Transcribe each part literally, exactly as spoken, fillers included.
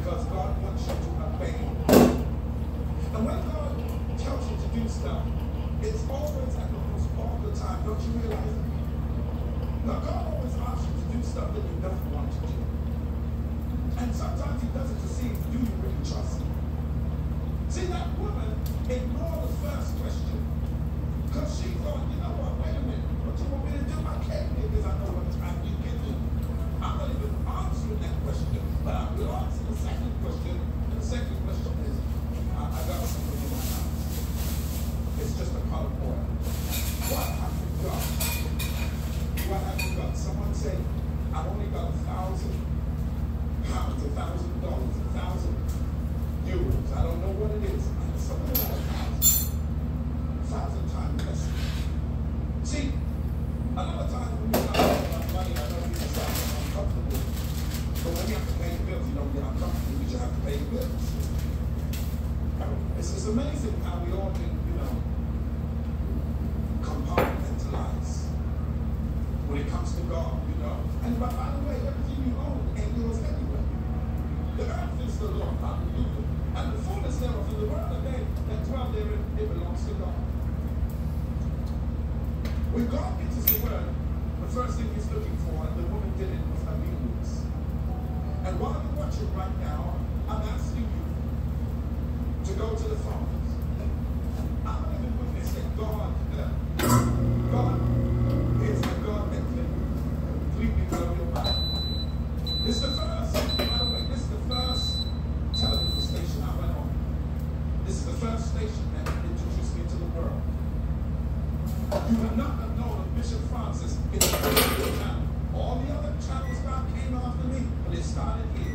because God wants you to obey Him. And when God tells you to do stuff, it's always at the most awkward time. Don't you realize it? Now, God always asks you to do stuff that you don't want to do. And sometimes He does it to see, do you really trust Him? See, that woman ignored the first question because she thought, you know what, wait a minute, what you want me to do? I can't because I know what time you get to. I'm not even answering that question, but I will answer the second question. And the second question is, I, I got something in my house. It's just a pot of oil. What have you got? What have you got? Someone say, I've only got a thousand pounds, a thousand dollars, a thousand euros. I don't know what it is. Something like a thousand. A thousand times less. See, a lot of times when we talk about money, I know people sound uncomfortable. But when you have to pay the bills, you don't get uncomfortable because you have to pay the bills. It's, it's amazing how we all can, you know, compartmentalize when it comes to God, you know. And by, by the way, everything you own ain't yours anyway. The earth is the Lord, hallelujah. And the fullness thereof, in the world of they that dwell therein, it belongs to God. When God gives us the word, the first thing He's looking for, and the woman did it, was obedience. And while you're watching right now, I'm asking you to go to the fathers. I'm going to witness that God, God is the God that can completely blow your mind. This is the first, by the way, this is the first television station I went on. This is the first station that introduced me to the world. You would not have known of Bishop Francis in the radio channel. All the other channels God came after me, but it started here.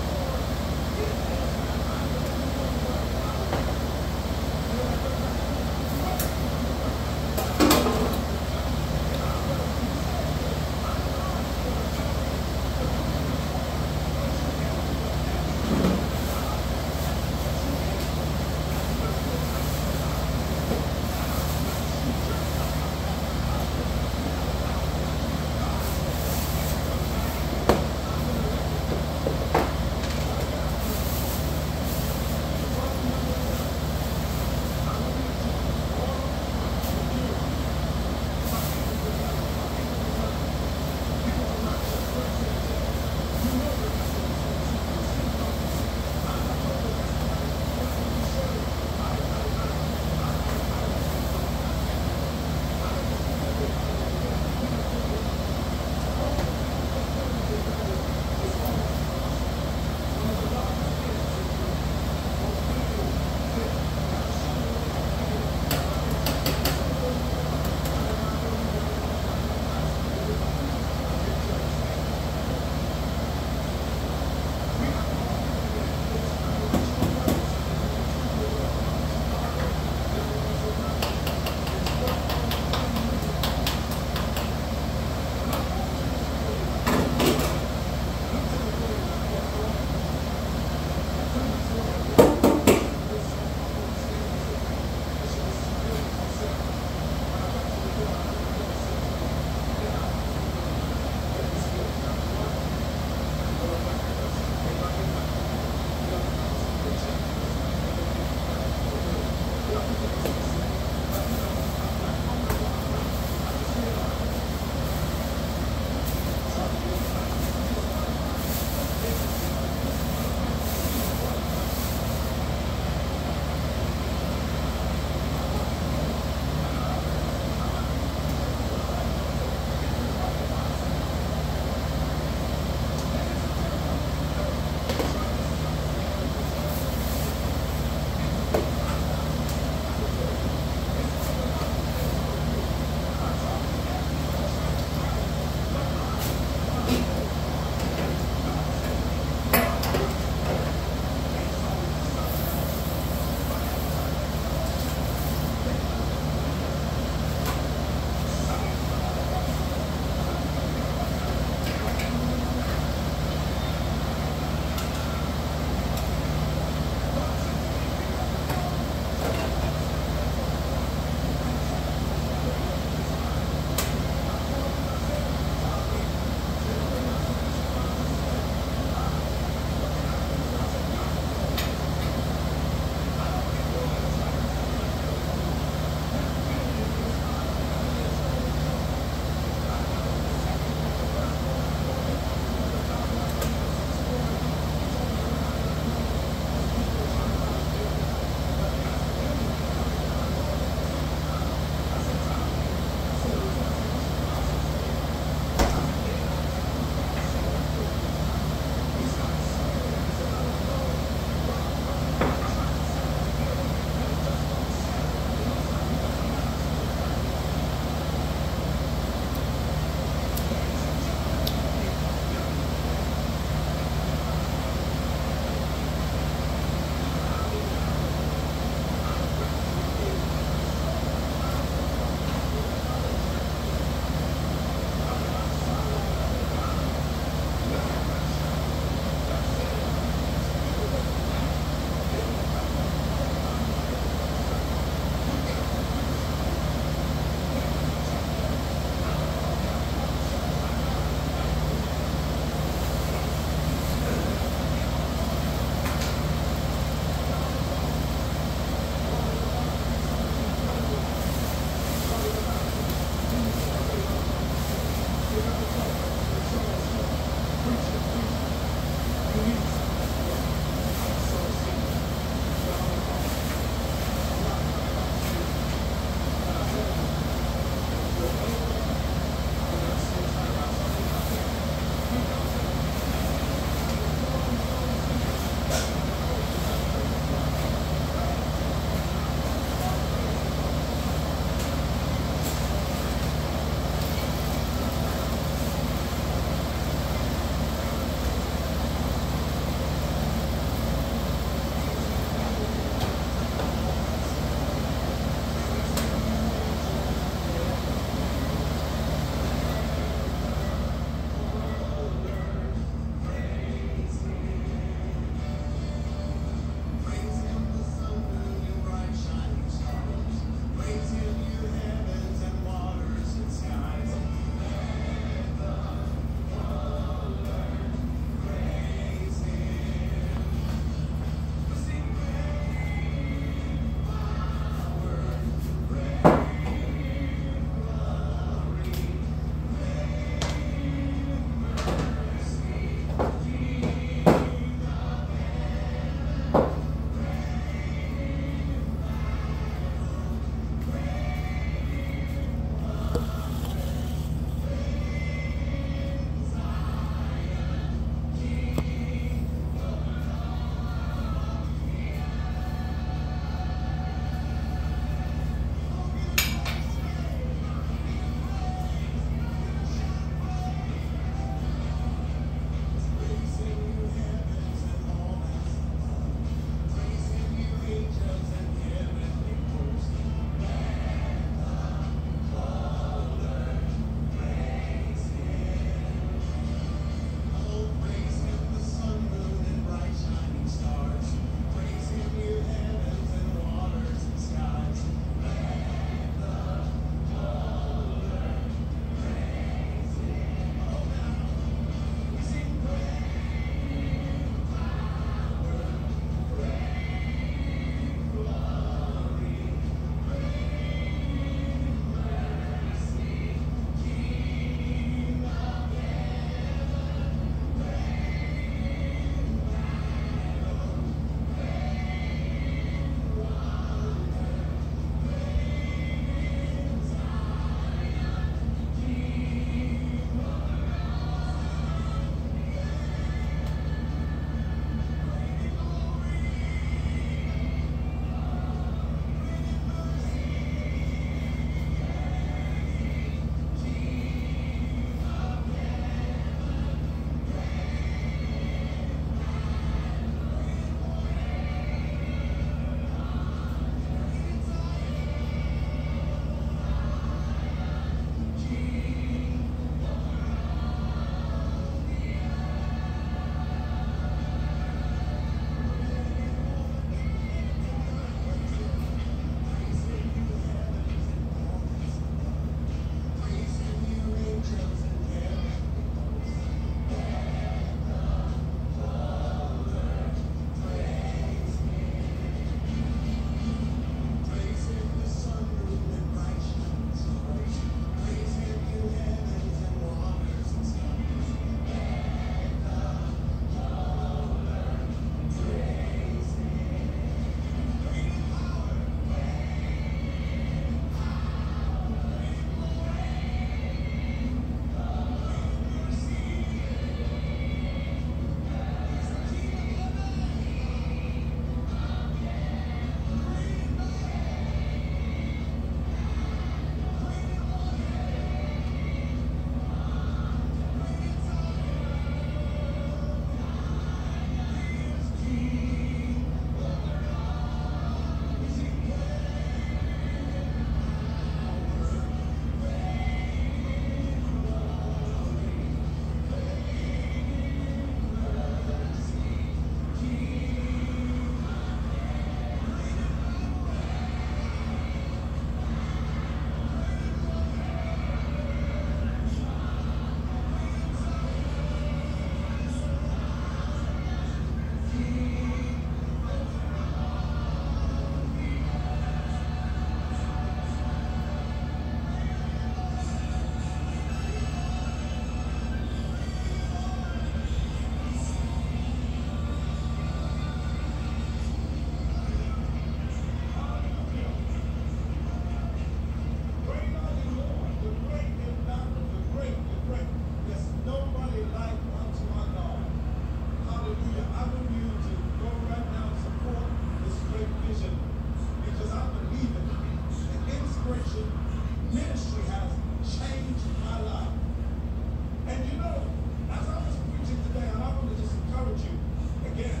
distraction, ministry has changed my life. And you know, as I was preaching today, and I want to just encourage you again,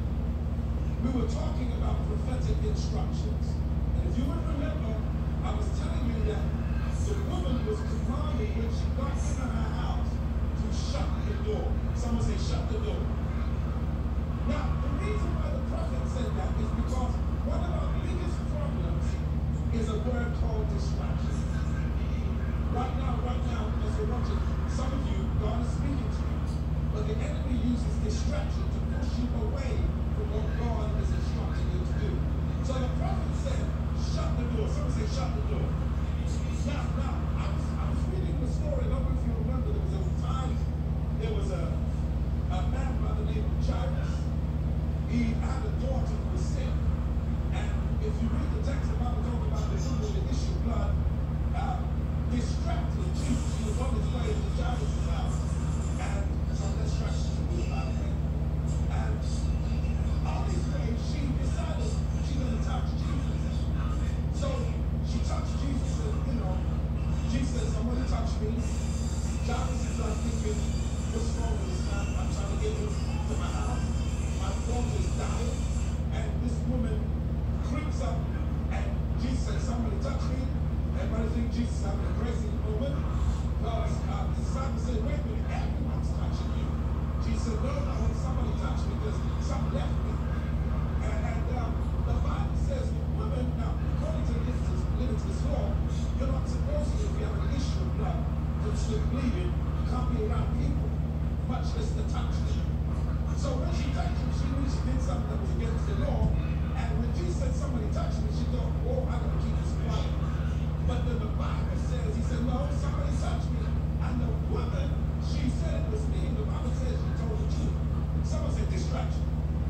we were talking about prophetic instructions. And if you would remember, I was telling you that the woman was commanded when she got into her house to shut the door. Someone say, shut the door. Now, the reason why the prophet said that is because one of our biggest problems is a word called distraction. Right now, right now, as you're watching, some of you, God is speaking to you, but the enemy uses distraction to push you away from what God is instructing you to do. So the prophet said, shut the door. Someone say, shut the door. Now, now, I was, I was reading the story. I don't know if you remember, there was a time, there was a, a man by the name of Jairus. He had a daughter who was sick. And if you read the text, the Bible talks about the woman with the issue of blood, uh, distracted Jesus. He was on his way to Jairus' house. And some distraction to do about it. And on his way, she decided she's going to touch Jesus. So she touched Jesus and, you know, Jesus says, somebody touch me. Jairus is like thinking, what's wrong with this man? I'm trying to get him to my house. My daughter is dying. And this woman creeps up and Jesus says, somebody touch me. Everybody think Jesus is having a crazy moment. Because uh, the disciples said, wait a minute, everyone's touching you. Jesus said, no, I want somebody to touch me because some left me. And, and um, the Bible says, women, now, according to Leviticus law, you're not supposed to, if you have an issue of blood, constant bleeding, you can't be around people, much less to touch them. So when she touched him, she knew she did something that was against the law. And when Jesus said, somebody touch me, she thought, oh, I'm going to keep this quiet. But then the Bible says, he said, no, somebody touched me. And the woman, she said it was me. The Bible says she told the truth. Someone said distraction.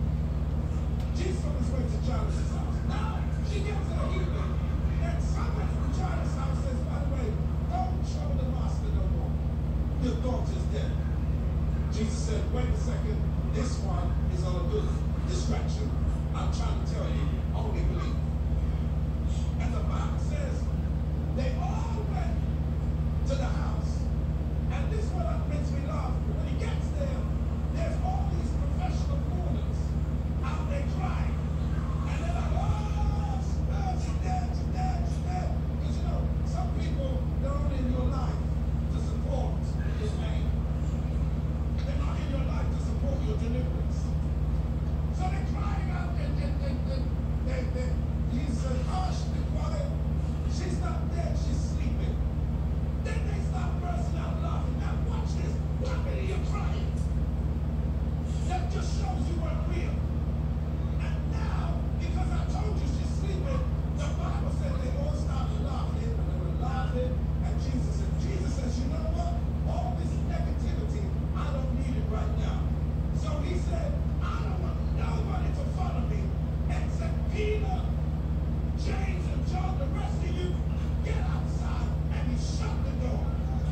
Jesus on his way to Jairus' house. Now, she gets to the healing. And somebody from Jairus' house says, by the way, don't show the master no more. Your daughter's dead. Jesus said, wait a second. This one is all a good distraction. I'm trying to tell you, only believe. And the Bible says, they all went to the house. And this one makes me laugh. When he gets there, there's all these professional mourners out there crying. And they're like, oh, she's dead, she's dead, she's dead. Because, you know, some people, they're only in your life to support your pain. They're not in your life to support your deliverance. So they're crying out and, and, and, and they, they, he said, hush, be quiet. She's not dead, she's sleeping. Then they start bursting out laughing. Now watch this. Why are you crying? That just shows you weren't real. And now, because I told you she's sleeping, the Bible said they all started laughing, and they were laughing at Jesus. And Jesus says, you know what? All this negativity, I don't need it right now. So he said, I don't want nobody to follow me except Peter, James, and John. The rest of you, get outside. And he shut the door.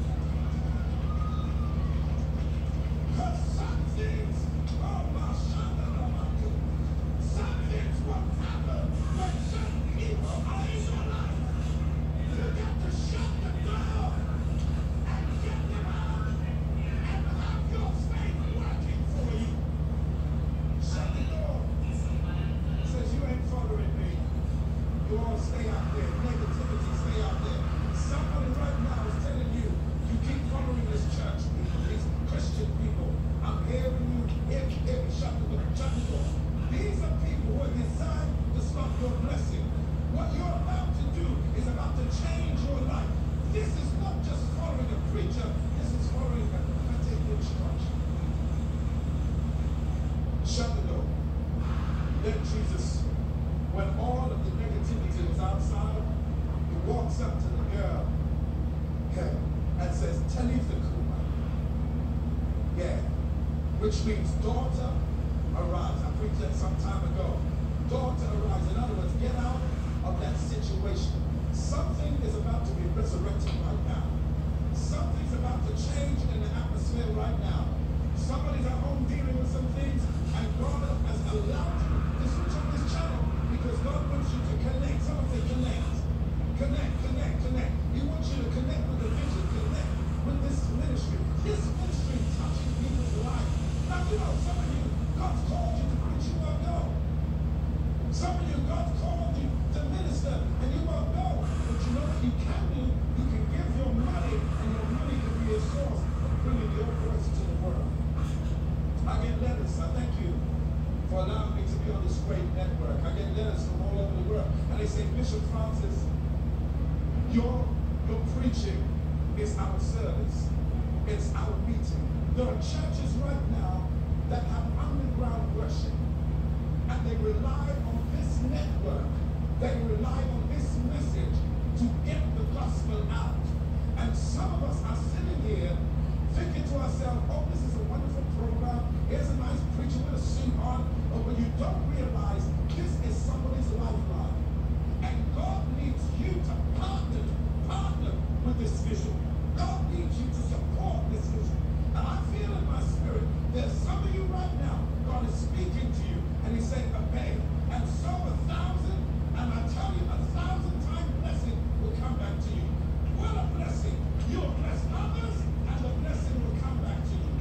Because some things, oh my God, some things will happen when some people are in your life. You got to shut the door and get them out and have your faith working for you. Shut the door. He says, you ain't following me. You all stay out there. Negativity, stay out there. Somebody right now is telling you, you keep following this church people, these Christian people. I'm hearing you, hear me, hear me, shut the door, shut the door. These are people who are designed to stop your blessing. What you're about to do is about to change your life. This is not just following a preacher, this is following a prophetic instruction. Shut the door. Then Jesus, when all of the negativity was outside, he walks up to the girl okay, and says, Talitha Kuma. Yeah, which means daughter, arise. I preached that some time ago. Daughter, arise. In other words, get out of that situation. Something is about to be resurrected right now. Something's about to change in the atmosphere right now. Somebody's at home dealing with some things, and God has allowed you to switch on this channel because God wants you to connect. Someone say connect. Connect, connect, connect. want you to connect with the vision, connect with this ministry. This ministry is touching people's lives. Now, you know, some of you, God's called you to preach, you won't go. Some of you, God's called you to minister, and you won't go. But you know what you can do? You can give your money, and your money can be a source of bringing your voice to the world. I get letters. I thank you for allowing me to be on this great network. I get letters from all over the world, and they say, Bishop Francis, your, your preaching is our service. It's our meeting. There are churches right now that have underground worship, and they rely on this network, they rely on this message to get the gospel out. And some of us are sitting here thinking to ourselves, oh, this is a wonderful program. Here's a nice preacher with a suit on. But when you don't realize this is somebody's lifeline. And God needs you to partner, partner with this vision. God needs you to support this vision. And I feel in my spirit, there's some of you right now, God is speaking to you, and he's saying, obey, and sow a thousand, and I tell you, a thousand time blessing will come back to you. What a blessing. You'll bless others, and the blessing will come back to you.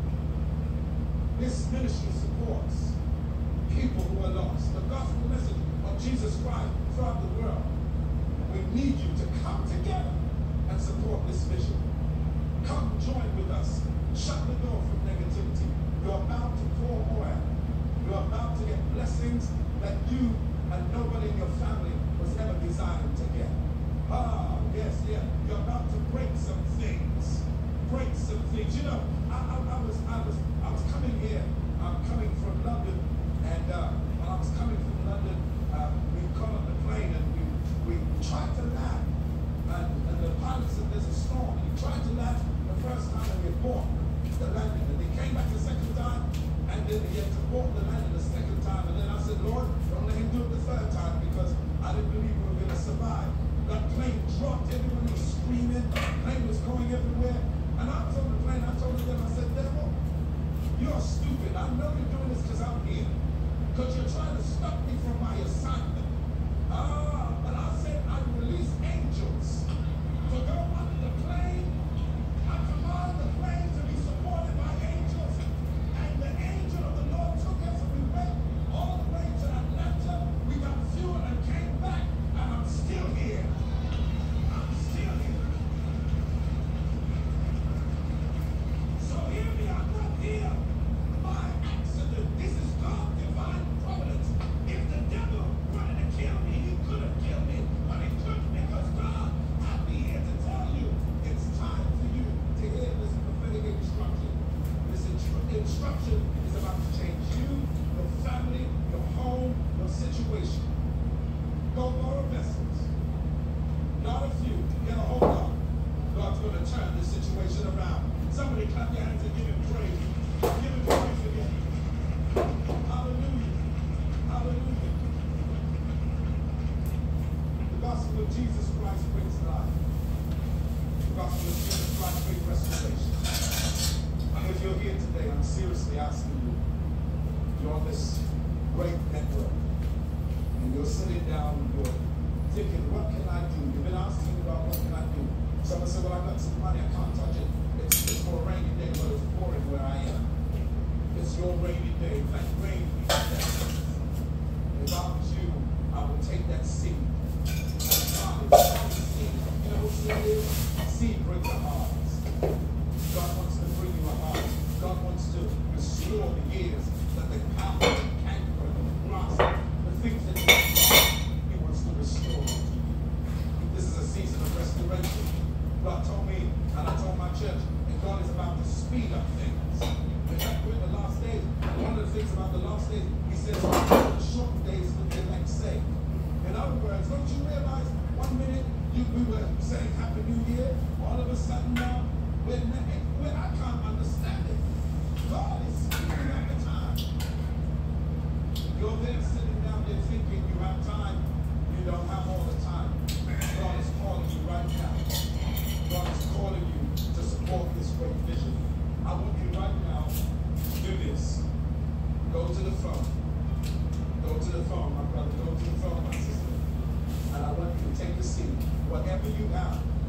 This ministry supports people who are lost. The gospel message of Jesus Christ throughout the world. We need you to come together and support this vision. Come join with us. Shut the door from negativity. You're about to pour oil. You're about to get blessings that you and nobody in your family was ever designed to get. Ah, yes, yeah. You're about to break some things. Break some things. You know, I, I, I was I was I was coming here. I'm coming from London, and uh, when I was coming from London, uh, we caught up the plane and we we tried to land. And, and the pilot said there's a storm. And he tried to land the first time and we bought the landing. And they came back the second time, and then he had to board the landing the second time. And then I said, Lord, don't let him do it the third time, because I didn't believe we were going to survive. That plane dropped, everyone was screaming, the plane was going everywhere. And I was on the plane, I told them, I said, devil, you're stupid. I know you're doing this because I'm here. Because you're trying to stop me from my assignment. Ah, but I said I release angels to go under the plane. I command the plane to be supported by angels. And the angel of the Lord took us and we went all the way to Atlanta. We got fuel and came back. And I'm still here. I'm still here. So hear me, I'm not here by accident. This is God's divine providence. If the devil wanted to kill me, he could have killed me, but he couldn't, because God had me here to tell you it's time for you to hear this prophetic instruction. This instru- instruction is about to change you, your family, your home, your situation. Go borrow vessels. Not a few. Get a hold of. God's going to turn this situation around. Somebody clap your hands and give him praise. Give him praise again. Hallelujah. Hallelujah. The gospel of Jesus Christ brings life. The gospel of Jesus Christ brings restoration. And if you're here today, I'm seriously asking you, you're on this great network, and you're sitting down and you're thinking, what can I do? You've been asking about what can I do? Someone said, well, I've got some money, I can't touch it. It's, it's for a rainy day, but it's pouring where I am. It's your rainy day. In fact, rain means that. If I was you, I would take that seed. And God is calling seed. You know what seed is? Seed brings a harvest. God wants to bring you a harvest. God wants to restore the years that the power and canker and the blossom, the things that you lost, He wants to restore to you. This is a season of restoration. God told me, and I told my church, and God is about to speed up things. In fact, we're in the last days. One of the things about the last days, He says, the short days will be like say. In other words, don't you realize one minute you, we were saying Happy New Year, all of a sudden now, we're, we're, I can't understand it. God is speeding up the time. You're there sitting down there thinking you have time. You don't have all the time. God is calling you right now. God is calling you to support this great vision. I want you right now to do this. Go to the phone. Go to the phone, my brother. Go to the phone, my sister. And I want you to take a seat. Whatever you have, a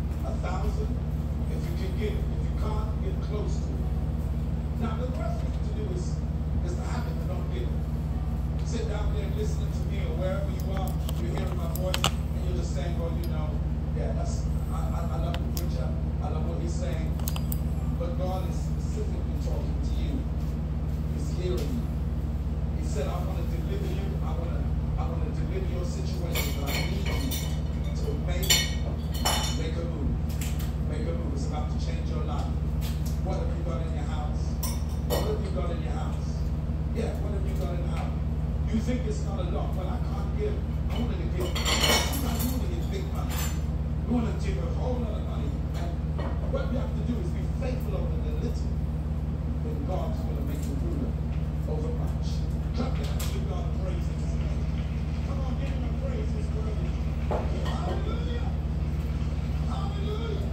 thousand, if you can give. If you can't, get close to it. Now, the first thing to do is, is to have it and don't give. Sit down there listening to me or wherever you are, you're hearing my voice, and you're just saying, well, you know, yeah, that's, I, I, I love the preacher, I love what he's saying, but God is specifically talking to you. He's hearing you. He said, I want to deliver you, I want to, I want to deliver your situation, but I need you to make, make a move. Make a move. It's about to change your life. What have you got in your house? What have you got in your house? Yeah, what have you got in your house? You think it's not a lot, but I can't give. I want to give. Sometimes you want to give big money. You want to give a whole lot of money. And what we have to do is be faithful over the little. Then God's going to make you ruler over much. Clap your hands, give God praise in His name. Come on, give Him a praise. He's worthy. Hallelujah. Hallelujah.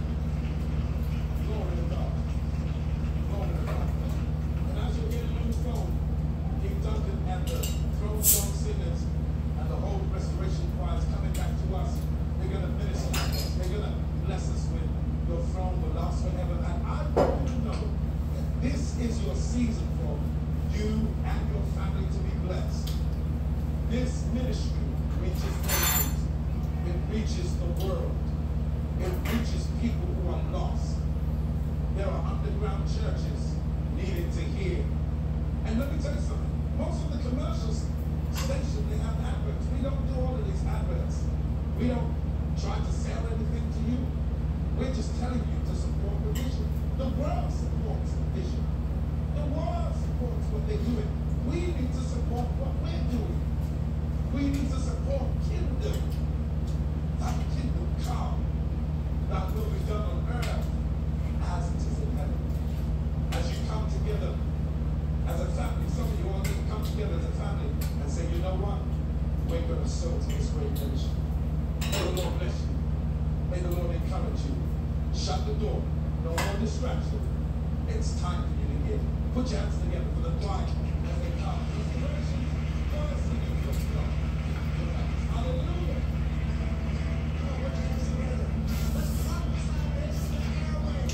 Glory to God. Glory to God. And as you're getting on the phone, King Duncan and the Throne Song Singers and the whole Restoration Choir is coming back to us. They're going to minister to us. They're going to bless us with your throne will last forever. And I want you to know that this is your season for you and your family to be blessed. This ministry reaches nations. It reaches the world. It reaches people who are lost. There are underground churches needing to hear. And let me tell you something. Most of the commercial stations, they have adverts. We don't do all of these adverts. We don't try to sell anything to you. We're just telling you to support the vision. The world supports the vision. The world supports what they're doing. We need to support what we're doing. We need to support kingdom. That kingdom come. That will be done on earth as it is in heaven. As you come together as a family, some of you all need to come together as a family and say, you know what? We're going to sow to this great nation. May the Lord bless you. May the Lord encourage you. Shut the door. No more distraction. It's time for you to give. Put your hands together for the choir as they come. Inspiration. God is singing for God. Hallelujah. Come on, put your hands together. Let's prophesy this in the airwaves.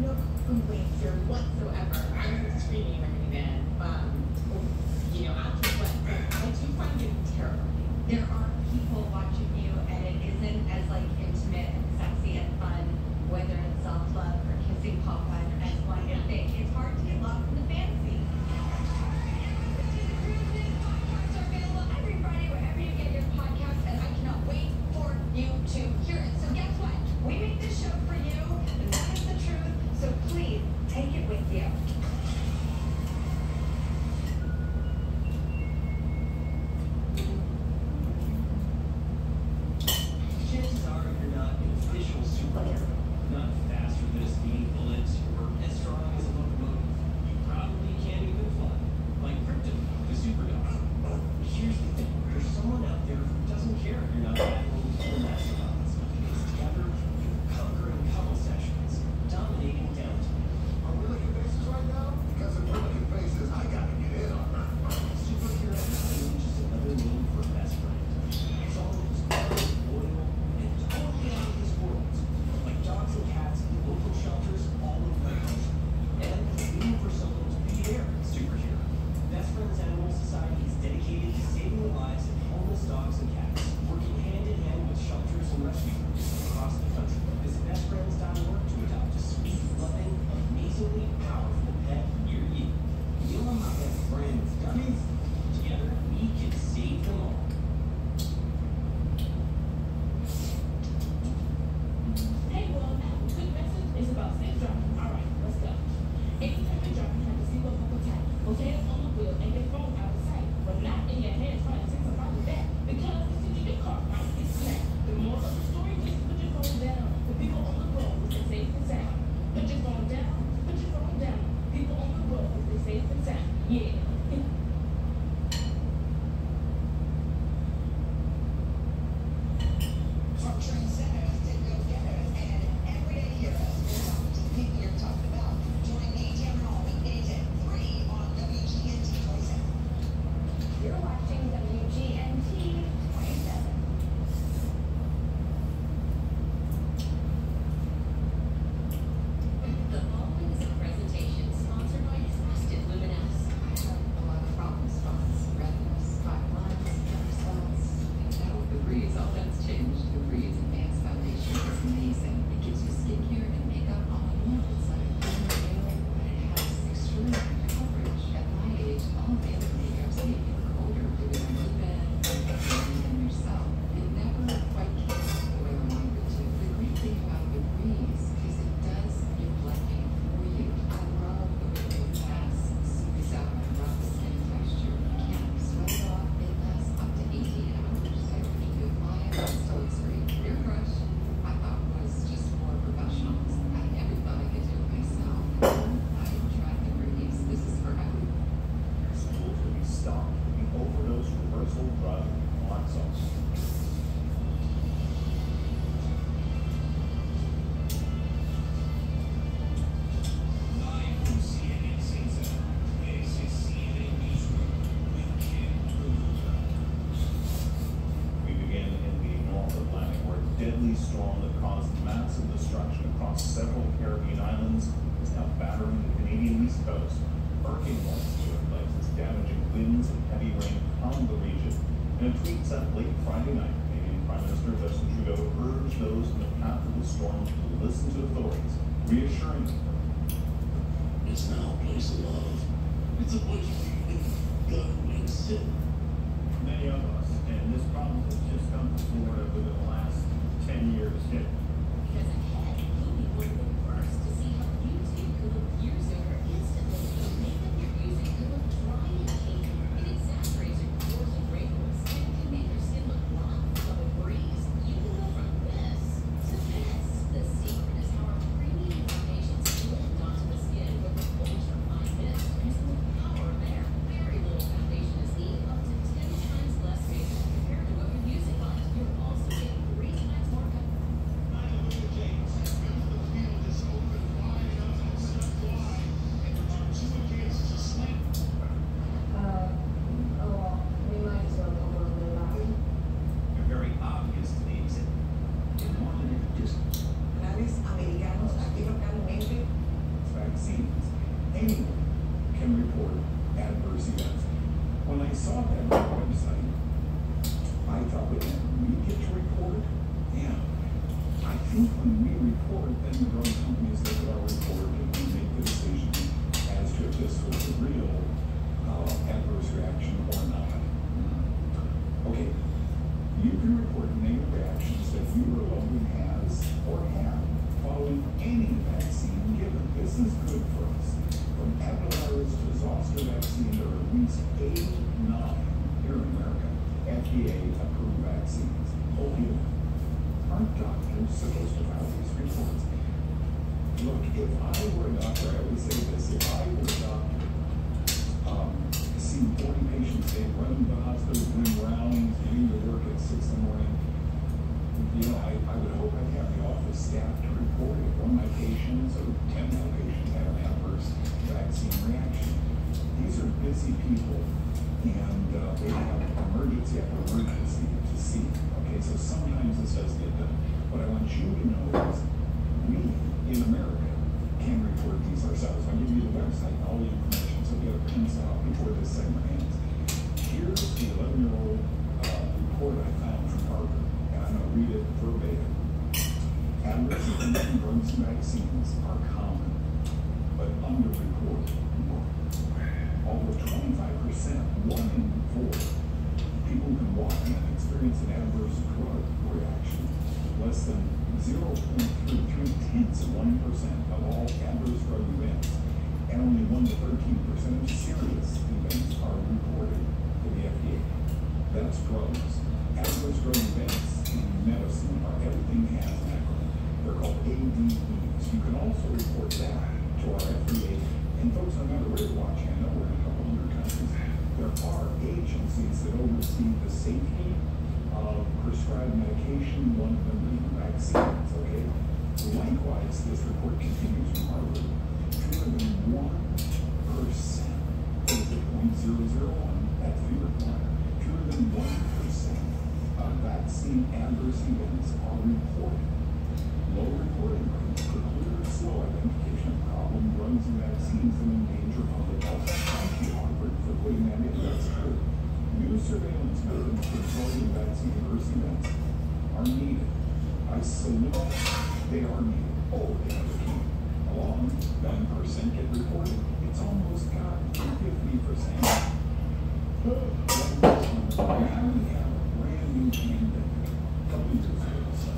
no complaints here whatsoever. I'm screaming right then. Um, you know, after what I do find it terrible. There are people watching you, and it isn't as like intimate and sexy and fun, whether it's self-love or kissing Popeye or X, Y, and Z. It's hard to get lost in the fantasy. Podcasts are available every Friday wherever you get your podcasts, and I cannot wait for you to hear it. So guess what? We make this show for you, and that is the truth. So please take it with you. Chances are you're not an official superhero, not faster than a speeding bullet or as strong as a locomotive. You probably can't even fly, like Krypton, the superdog. But here's the thing: there's someone out there who doesn't care if you're not battling or mastodons. Together, you're conquering couple sessions, dominating downtown. Are we looking faces right now? Because if we're looking faces, I gotta get in on that. Superhero isn't just another name for best friend. It's all just good, loyal, and totally out of this world. Like dogs and cats in local shelters all over the country. And waiting for someone to be their superhero. Best Friends Animal Society is dedicated to saving the lives of homeless dogs and cats, working hand in hand with shelters and rescue groups across the country. Visit best friends dot org to adopt a sweet, loving, amazingly powerful pet near you. You're my best friends, dummies. Together, we can save them all. Hey, well, now, quick message is about safe driving. All right, let's go. Anytime you're driving, have to see what's buckle tight. Put hands on the wheel and your phone out of sight, but not in your hands trying to take somebody back. Because the city your car might get snapped. The moral of the story is put your phone down. The people on the road is safe and sound. Put your phone down. Put your phone down. People on the road is safe and sound. Yeah. From trendsetters to go-getters and everyday heroes, we're talking to the people you're talking about. Join me, Tamara Hall, weekdays at three on W G N T twenty-seven. You're watching W G N T twenty-seven. The following is a presentation sponsored by Trusted Luminous. I have a lot of problem spots, redness, hot lines, dark spots. Now with the Breeze, all that's changed. The Breeze Advanced Foundation is amazing. It gives you skincare and makeup all in one. It's like a clean veil, but it has extraordinary coverage. At my age, all the other makeups make you look older because you move in and them yourself. It never quite came out the way I wanted it to. The great thing about the Breeze is it does your blending for you. I love the way it lasts, smooths out my rough skin texture. You can't sweat it off. It lasts up to eighteen hours. I really do apply it. It still looks great. Your brush, I thought was just for professionals. I never thought I could do it myself. I tried the Breeze. This is for everyone. Schools will be stopped with the overdose reversal drug Naloxone. Live from C N N Center, this is C N N Newsroom with Kim Perluza. We begin in the North Atlantic, where a deadly storm that caused massive destruction across several Caribbean islands is now battering the Canadian East Coast. Hurricane warnings are in place as damaging winds and heavy rain pound the region. In a tweet sent late Friday night, Canadian Prime Minister Justin Trudeau urged those in the path of the storm to listen to authorities, reassuring them It's now a place of love. It's a place where you can go and sit. many of us, and this problem has just come to Florida within the last ten years. It Because ahead, you'll be one of the first to see how YouTube could look years over instantly. The makeup you're using could look dry and cakey. It exaggerates your pores and wrinkles and can make your skin look rough. But with Breeze, you can go from this to this. The secret is how our premium foundations blend onto the skin with the ultra fine mist, using the power of air. Very little foundation is needed, up to ten times less makeup compared to what you're using. But you're also getting three times more coverage. think when we report, then the drug companies look at our report and we make the decision as to if this was a real uh, adverse reaction or not. Okay, you can report negative reactions that you or a loved one has or had following any vaccine given. This is good for us. From adenovirus to zoster vaccine, there are at least eighty-nine here in America F D A-approved vaccines. Only aren't doctors supposed to file these reports? Look, if I were a doctor, I would say this. If I were a doctor, um, seeing forty patients a day, running the hospital, doing rounds, getting to work at six in the morning, you know, I, I would hope I'd have the office staff to report if one of my patients or ten of my patients had an adverse vaccine reaction. These are busy people, and uh, they have emergency after emergency to see. Okay, so sometimes this does get done. What I want you to know is we in America can report these ourselves. I'll give you the website and all the information so you have a pencil out before this segment ends. Here's the eleven-year-old uh, report I found from Harvard, and I'm going to read it verbatim. Adverse events from drugs and vaccines are common, but underreported. Over twenty-five percent, one in four, people can walk in and experience an adverse drug reaction. Less than zero point three three tenths of one percent of all adverse drug events, and only one to thirteen percent of serious events are reported to the F D A. That's drugs. Adverse drug events in medicine are everything has an acronym. They're called A D Es. You can also report that to our F D A. And folks, no matter where you're watching, I know we're in a couple hundred countries, there are agencies that oversee the safety of prescribed medication, one of them being vaccines, okay? Likewise, this report continues from Harvard. Fewer than one percent, what is it, zero point zero zero one, that's the requirement. Fewer than one percent of vaccine adverse events are reported. Low reporting rates preclude or slow identification of problem drugs and vaccines that endanger public health. Thank you, Harvard, for putting that in. That's true. New surveillance methods for reporting vaccine adverse events are needed. I salute them. They are needed. Oh, they are key. Along, one percent get reported. It's almost got fifty percent. Now we have a brand new pandemic. A couple years ago, so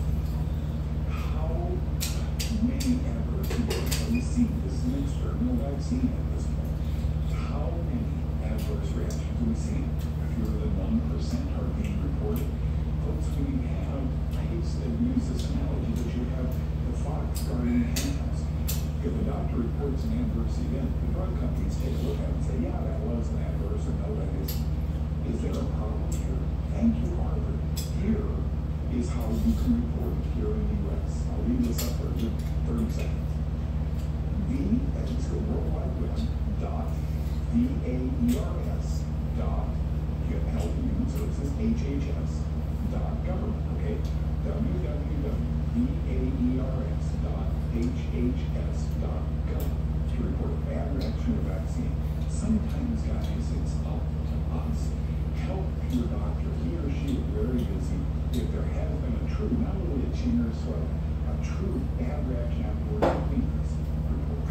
many adverse events have we seen? This is an experimental vaccine at this point. How many adverse reactions have we seen? Fewer than one percent are being reported. Folks, when you have, I hate to use this analogy, but you have the fox guarding the henhouse. If a doctor reports an adverse event, the drug companies take a look at it and say, yeah, that was an adverse, or no, that isn't. Is there a problem here? Thank you, Harvard. Here is how you can report it here in the U S. I'll leave this up for thirty seconds. V, as it's the World Wide Web, dot, V A E R S, dot, Health and Human Services, H H S, dot, government, okay? W W W, V A E R S, dot, H H S, dot, government, to report a bad reaction to a vaccine. Sometimes, guys, it's up to us. Help your doctor. He or she is very busy. If there has been a true, not only a chin or swelling, a true bad reaction afterwards, please report.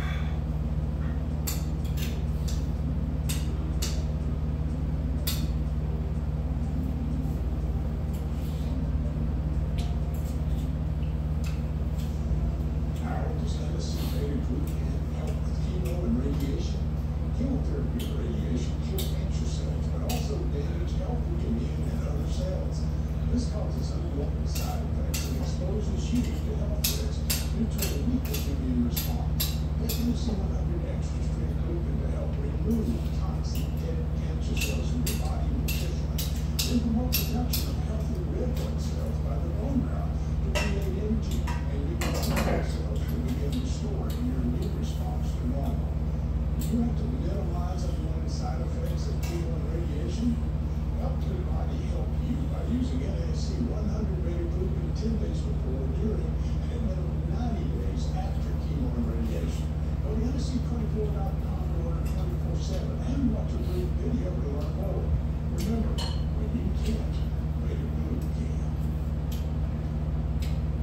Harold is going to see Baby Blue can help with chemo and radiation. Chemotherapy and radiation kill cancer cells, but also damage healthy immune and other cells. This causes unwanted side effects and exposes you to health risks due to a weakened immune response. Get U C one hundred extra strength gluten to help remove toxic dead cancer cells from your body efficiently. Then promote production of healthy red blood cells by the bone marrow to create energy, and your blood cells will begin restoring your immune response to normal. You have to minimize unwanted side effects of chemo and radiation. Help your body help you by using N A C one hundred beta glucan ten days before, during, and a minimum ninety days after chemo and radiation. Go to N A C twenty-four dot com to order twenty-four seven and watch a brief video to learn more. Remember, when you can't, beta glucan can.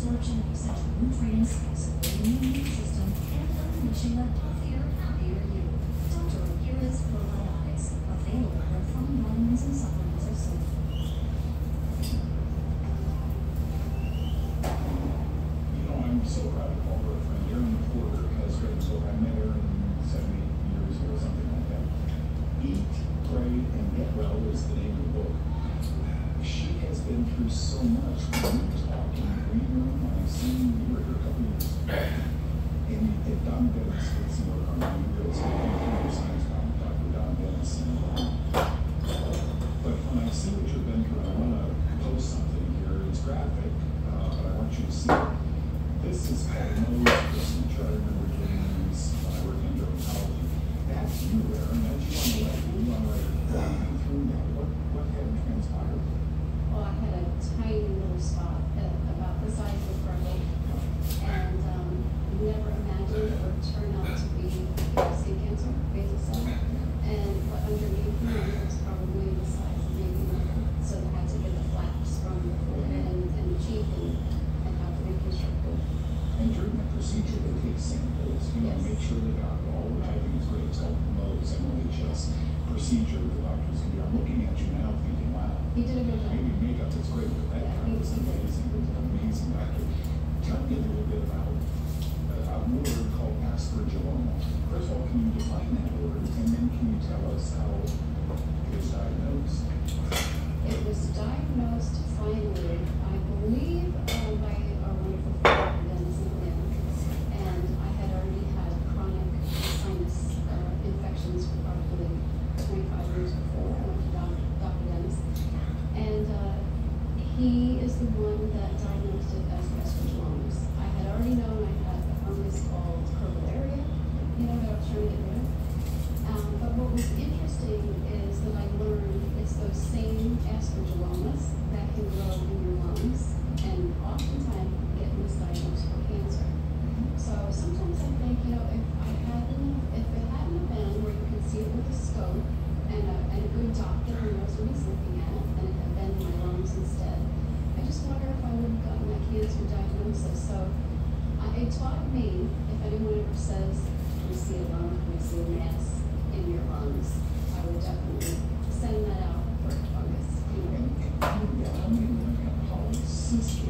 absorption of essential nutrients, supporting the immune system, and unleashing a healthier, happier you. Doctor Akira's Probiotics, available where fine vitamins and supplements are sold. You know, I'm so proud of all our friend Erin Porter has written a book. I met Erin seventy years ago, something like that. Eat, Pray, and Get Well is the name of the book. She has been through so much. When we talked in the green room, I've seen you were here a couple years ago. And at Don Dennis did some work on the real estate computer science about Doctor Don Dennis. But when I see what you've been through, I want to post something here. It's graphic, uh, but I want you to see it. This is called nose procedure. I remember doing these when I worked in dermatology. That's you, Erin. That's you on the left. You on the right. Walking through that. What, what had transpired? Well, I had a tiny little spot uh, about the size of a freckle, and um, never imagined it would turn out to be skin cancer, basal cell. And but underneath me, it was probably the size of maybe nothing. So they had to get the flaps from the forehead and, and the cheek and, and have to reconstruct it. And during that procedure, they take samples, you know, Yes. make sure they got it all, which I think is great. It's called Mohs, M O H S procedure the doctors can do. I'm looking at you now thinking, wow, He did a good job. maybe makeup is great, but that Yeah, kind he was was amazing, amazing doctor. Tell me a little bit about uh, a word called aspergilloma. First of all, can you define that word, and then can you tell us how it was diagnosed? It was diagnosed finally, I believe, uh, by our wonderful friend Dennis McLean, and I had already had chronic sinus uh, infections for probably twenty-five years before I went to doc- Doctor Dennis, and uh, he is the one that diagnosed it as aspergillomas. I had already known I had a fungus called Curvularia, you know, that I was trying to get rid of. Um, but what was interesting is that I learned it's those same aspergillomas that can grow in your lungs and oftentimes get misdiagnosed for cancer. So sometimes I think, you know, if I hadn't, if it hadn't been where you can see it with a scope and a, and a good doctor who knows what he's looking at, and it had been my lungs instead, I just wonder if I would have gotten that cancer diagnosis. So uh, it taught me, if anyone ever says, we see a lung, we see a mass in your lungs, I would definitely send that out for a fungus. You know? And, and yeah, how many women have polycystic?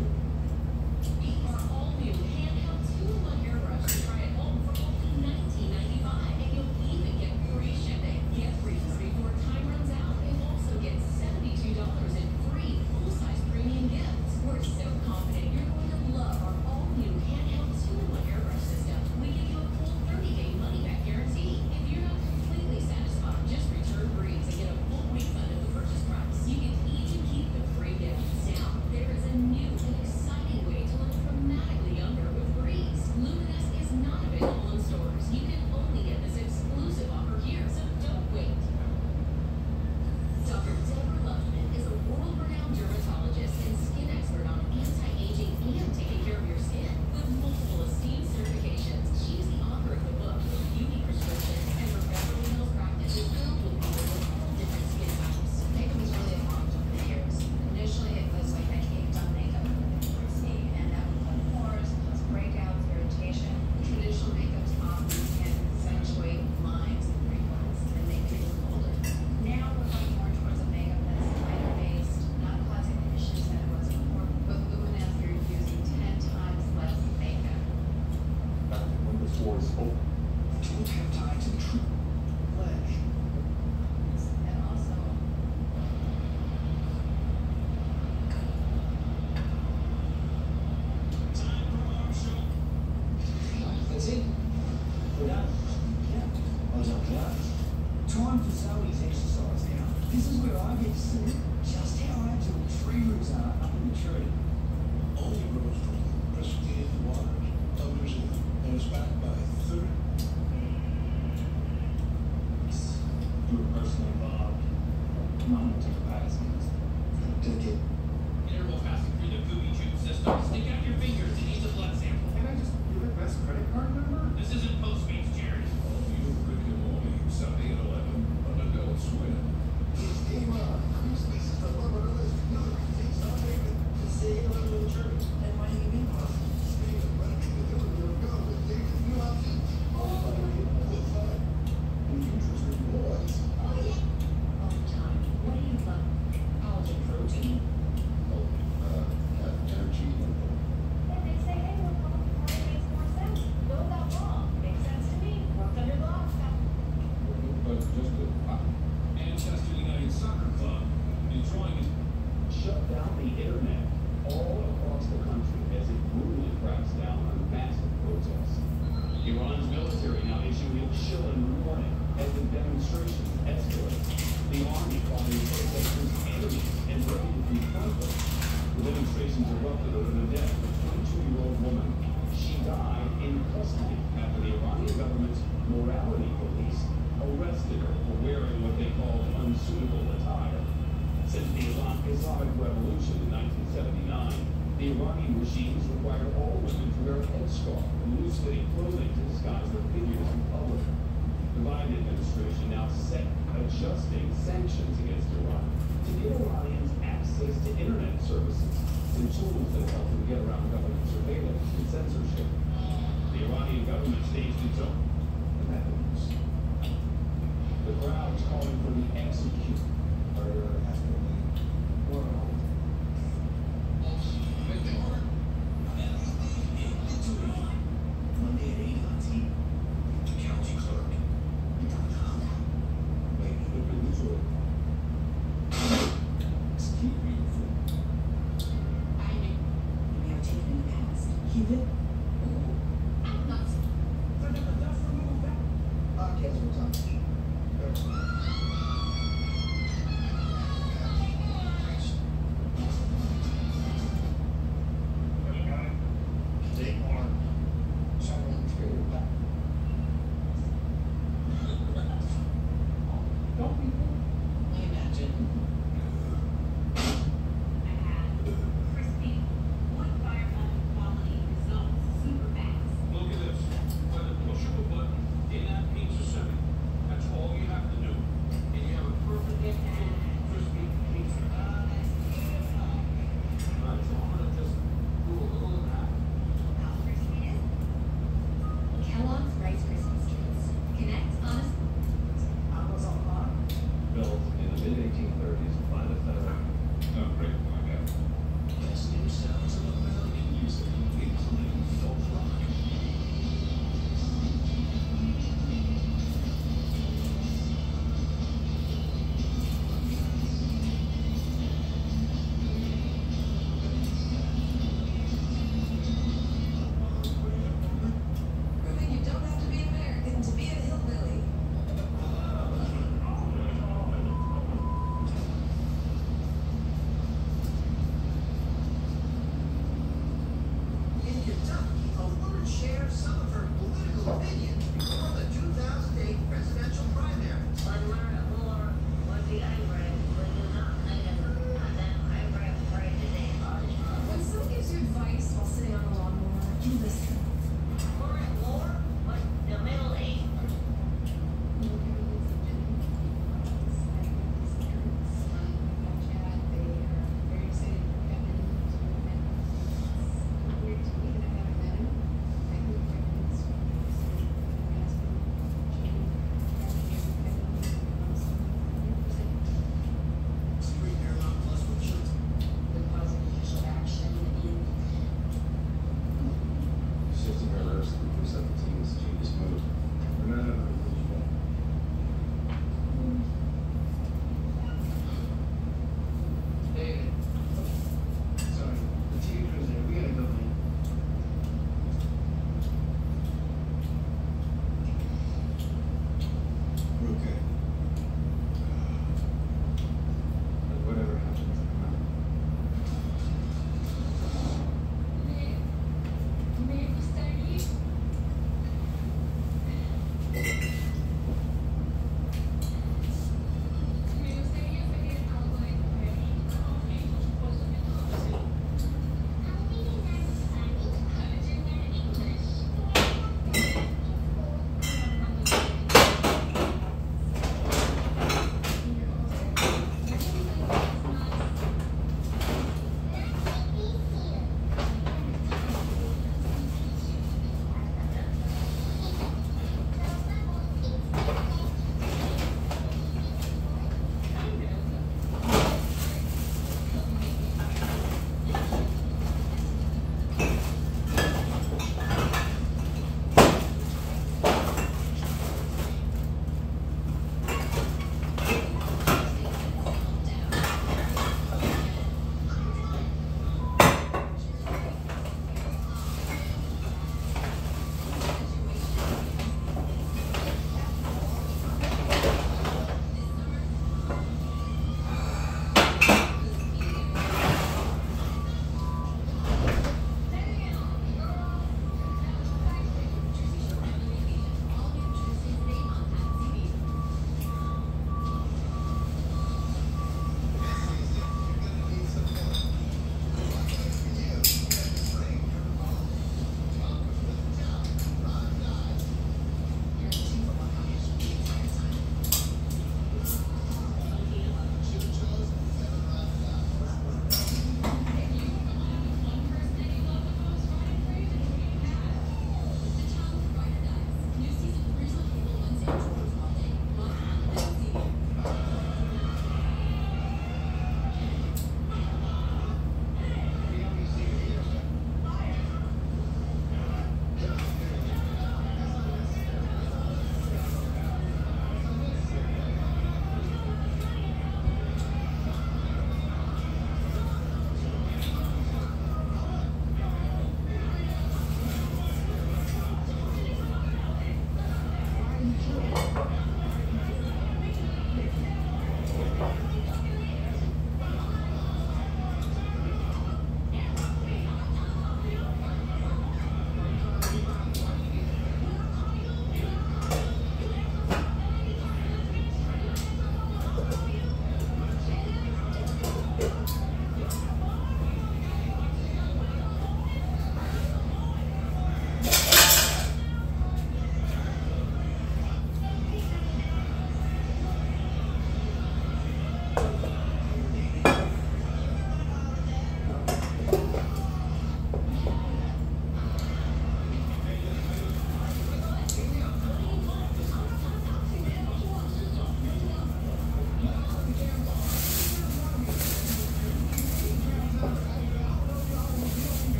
Our all-new handheld two-in-one hairbrush to try at home for only nineteen ninety-five, and you'll even get free shipping. Get free before time runs out, and also get seventy-two dollars in free full-size premium gifts. We're so confident you're going to love our all-new handheld two-in-one hairbrush system. We give you a full thirty-day money-back guarantee. If you're not completely satisfied, just return Breeze and get a full refund of the purchase price. You can even keep the free gifts. Now, there is a new and exciting way to look dramatically younger with Breeze. Luminous is not available in stores. You can only get this exclusive offer here, so don't wait. Doctor Deborah Luffman is a world-renowned dermatologist and skin expert on anti-aging and taking care of your skin. With multiple esteemed certifications, she is the author of the book, Beauty Prescription, and her Beverly Hills practice is filled with people with all different skin types. Makeup was really evolved over the years. Initially, it was like I caked on makeup for me, and that would cause pores, cause breakouts, irritation. Traditional makeups often can accentuate lines and wrinkles and make people look older. Now we're going more towards a makeup that's lighter based, not causing the issues that it was before. With Luminous, you're using ten times less makeup. When the floor is open. Dual peptides and true ledge. And also, Time for our show. That's it. We're done. Yeah. I was on class. Time for Zoe's exercise now. This is where I get to see just how agile tree roots are up in the tree. Only rose from pristine waters of New Zealand and is backed by thirty. You were personally involved. Mom will take a bite of things. Take it. Interval passing through the booby tube system. Stick out your fingers. It needs a blood sample. Can I just give a best credit card number? This isn't Postmates, Jared. Oh, you Rick and Morty, Sunday at eleven on Adult Swim. It's game on. Cruise leases the Lord of the List. No, things are David. To say hello to the church. And why do you mean? shut down the internet all across the country as it brutally cracks down on massive protests. Iran's military now issuing a chilling warning as the demonstrations escalate. The army calling the protesters enemies and ready to confront them. The demonstrations erupted over the death of a twenty-two-year-old woman. She died in custody after the Iranian government's morality police arrested her for wearing what they called unsuitable attire. Since the Islamic Revolution in nineteen seventy-nine, the Iranian regimes required all women to wear a headscarf and loose-fitting clothing to disguise their figures in public. The Biden administration now set adjusting sanctions against Iran to give Iranians access to internet services and tools that help them get around government surveillance and censorship. The Iranian government staged its own methods. The crowd's calling for the execute murder after the world. Monday at eight on T V. County Clerk. Make the visual. It's keep beautiful. I knew. We have taken in the past. He did. I'm not. For the enough remove back. Uh, guess what's up? They are Someone true. Don't be Imagine. I had crispy, wood fire quality results super fast. Look at this. By the push of a button, in-app pizza sending. That's all you have to do. And you have a perfect crispy pizza. Alright, so I'm gonna just do a little of that. How crispy is it? Kellogg's Rice Krispies Treats. Connect on a Amazon Prime. built in the mid eighteen thirties by the Federal. Oh, great. Okay. Best new sounds of American music, including folk rock. Proving you don't have to be American to be a hillbilly. In Kentucky, a woman shared some of her political opinions before the two thousand eight presidential primaries. But learn more what the eyebrow will do not and then eyebrow right today. When someone gives you advice while sitting on a lawnmower, you listen. More and more, but the middle age. Weird to me that I haven't met him. I think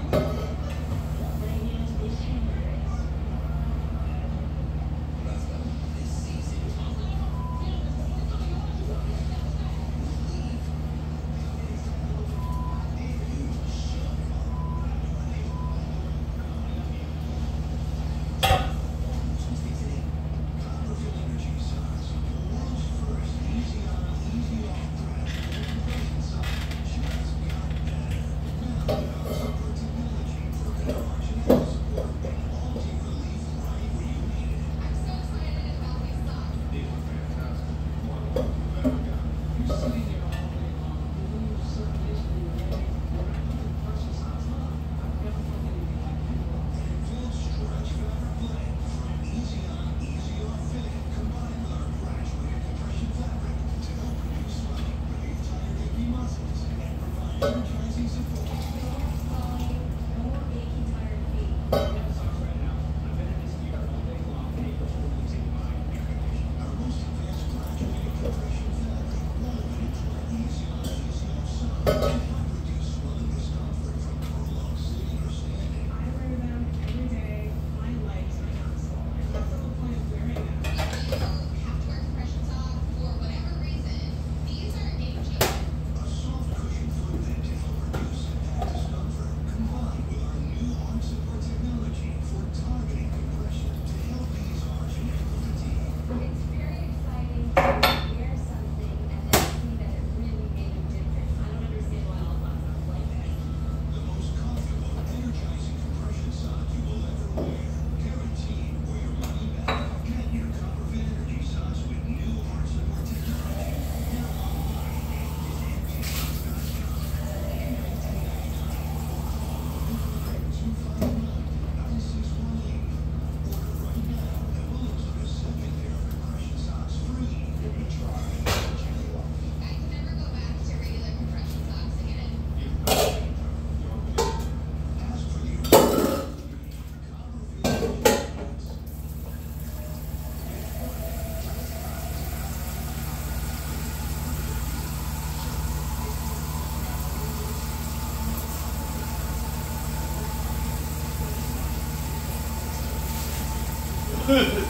Good.